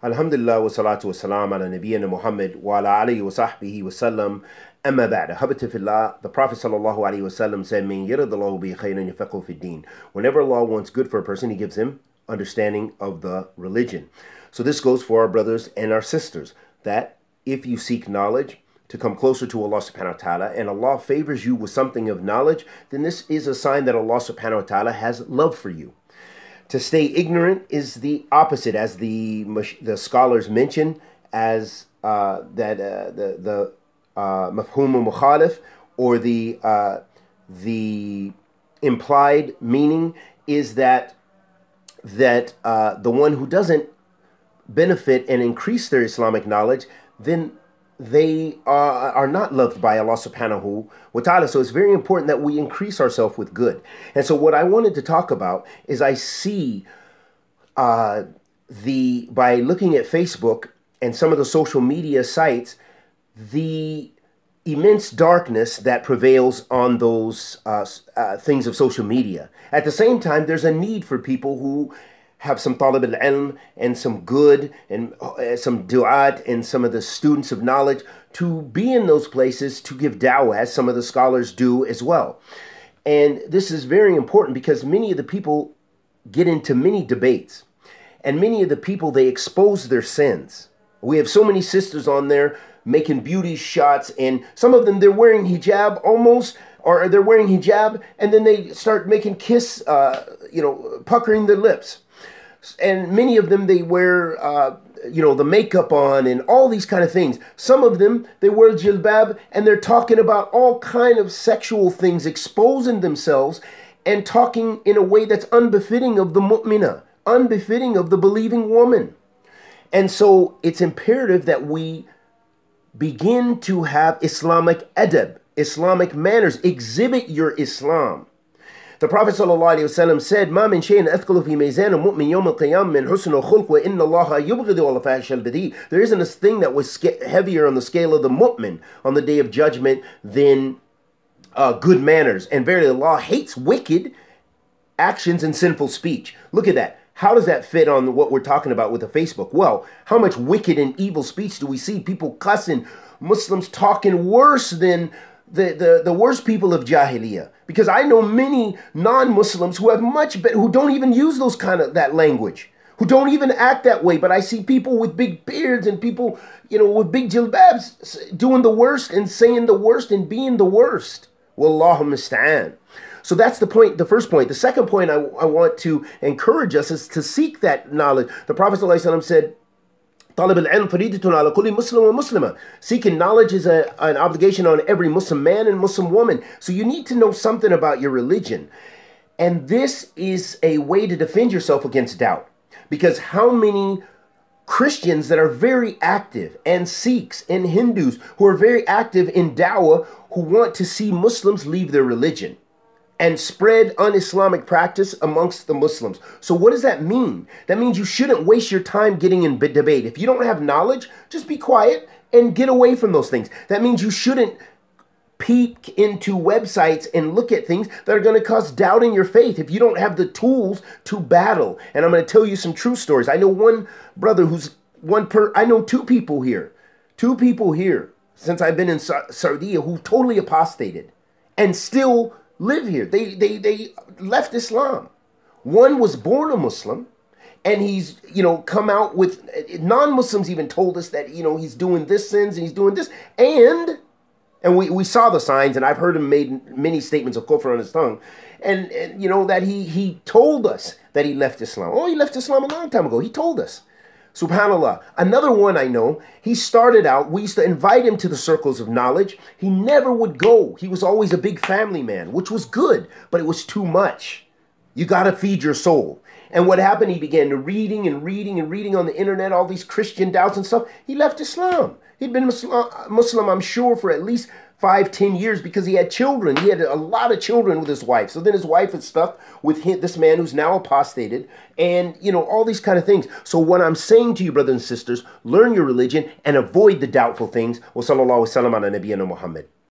Alhamdulillah wa salatu wa salam ala nabiyyina Muhammad wa ala alihi wa sahbihi wa sallam. Amma ba'da. Habati fillah, the Prophet sallallahu alaihi wasallam said, "Min yuridillahu bihi khayran yafaqihu fid din." Whenever Allah wants good for a person, He gives him understanding of the religion. So this goes for our brothers and our sisters, that if you seek knowledge to come closer to Allah subhanahu wa ta'ala, and Allah favors you with something of knowledge, then this is a sign that Allah subhanahu wa ta'ala has love for you. To stay ignorant is the opposite, as the scholars mention, as the mafhum mukhalif, or the implied meaning is that the one who doesn't benefit and increase their Islamic knowledge, then they are not loved by Allah subhanahu wa ta'ala. So it's very important that we increase ourselves with good. And so what I wanted to talk about is, I see by looking at Facebook and some of the social media sites, the immense darkness that prevails on those things of social media. At the same time, there's a need for people who have some talib al-ilm and some good and some du'at and some of the students of knowledge to be in those places to give da'wah, as some of the scholars do as well. And this is very important because many of the people get into many debates, and many of the people, they expose their sins. We have so many sisters on there making beauty shots, and some of them, they're wearing hijab almost, or they're wearing hijab, and then they start making puckering their lips. And many of them, they wear, the makeup on and all these kind of things. Some of them, they wear jilbab, and they're talking about all kind of sexual things, exposing themselves and talking in a way that's unbefitting of the mu'minah, unbefitting of the believing woman. And so it's imperative that we begin to have Islamic adab, Islamic manners, exhibit your Islam. The Prophet ﷺ said, "Ma min shay'in athqalu fi mizan al-mu'min yawm al-qiyam min husn al-khulq wa inna Allaha yubghidu al-fahish al-badi." There isn't a thing that was heavier on the scale of the mu'min on the day of judgment than good manners. And verily, Allah hates wicked actions and sinful speech. Look at that. How does that fit on what we're talking about with the Facebook? Well, how much wicked and evil speech do we see? People cussing, Muslims talking worse than the worst people of Jahiliyyah. Because I know many non-Muslims who have much better, who don't even use that language, who don't even act that way. But I see people with big beards and people, with big jilbabs doing the worst and saying the worst and being the worst. Wallahu musta'an. So that's the point, the first point. The second point I want to encourage us is to seek that knowledge. The Prophet ﷺ said, "Talib al-ilm faridatun ala kulli Muslim wa Muslima." Seeking knowledge is an obligation on every Muslim man and Muslim woman. So you need to know something about your religion. And this is a way to defend yourself against doubt. Because how many Christians that are very active, and Sikhs and Hindus who are very active in da'wah, who want to see Muslims leave their religion and spread un-Islamic practice amongst the Muslims. So what does that mean? That means you shouldn't waste your time getting in debate. If you don't have knowledge, just be quiet and get away from those things. That means you shouldn't peek into websites and look at things that are going to cause doubt in your faith if you don't have the tools to battle. And I'm going to tell you some true stories. I know one brother I know two people here since I've been in Saudi who totally apostated and still live here. They left Islam. One was born a Muslim, and he's, come out with, non-Muslims even told us that, he's doing this sins and he's doing this. And we saw the signs, and I've heard him made many statements of kufr on his tongue. And that he told us that he left Islam. Oh, he left Islam a long time ago. He told us. Subhanallah. Another one I know, he started out, we used to invite him to the circles of knowledge. He never would go. He was always a big family man, which was good, but it was too much. You got to feed your soul. And what happened, he began reading and reading and reading on the internet, all these Christian doubts and stuff. He left Islam. He'd been Muslim, I'm sure, for at least 5-10 years because he had children. He had a lot of children with his wife. So then his wife is stuck with this man who's now apostated, and all these kind of things. So what I'm saying to you, brothers and sisters, learn your religion and avoid the doubtful things. Wa sallallahu wa sallam ala nabiyyina Muhammad.